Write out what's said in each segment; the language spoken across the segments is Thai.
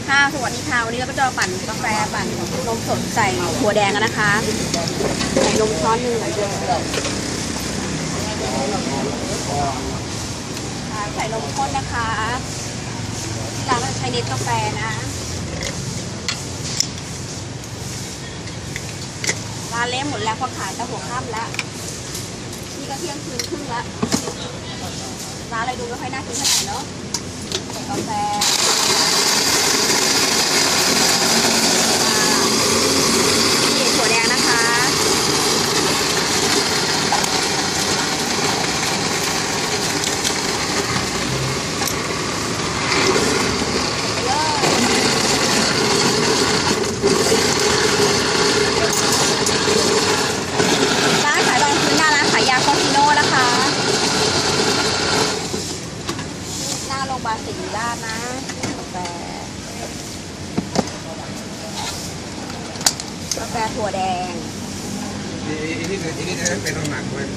ค่ะสวัสดีค่ะวันนี้เราก็จะปั่นกาแฟปั่นนมสดใส่ถั่วแดงกันนะคะใส่นมช้อนหนึ่งใส่นมข้นนะคะร้านเราใช้เนสกาแฟนะร้านเละหมดแล้วเพราะขายแต่หัวค่ำแล้วนี่ก็เที่ยงคืนครึ่งแล้วร้านอะไรดูไม่ค่อยน่ากินเท่าไหร่เนาะใส่กาแฟถั่วแดงนะคะร้านขายรองพื้นหน้าร้านขายยาคอสติโน่นะคะหน้าโรงพยาบาลศิริราชนะกาแฟถั่วแดงอีนี่เป็นน้ำหนักด้วย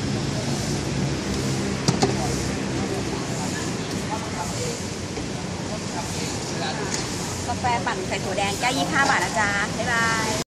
กาแฟปั่นใส่ถั่วแดงแก้ว25 บาทนะจ๊ะบ๊ายบาย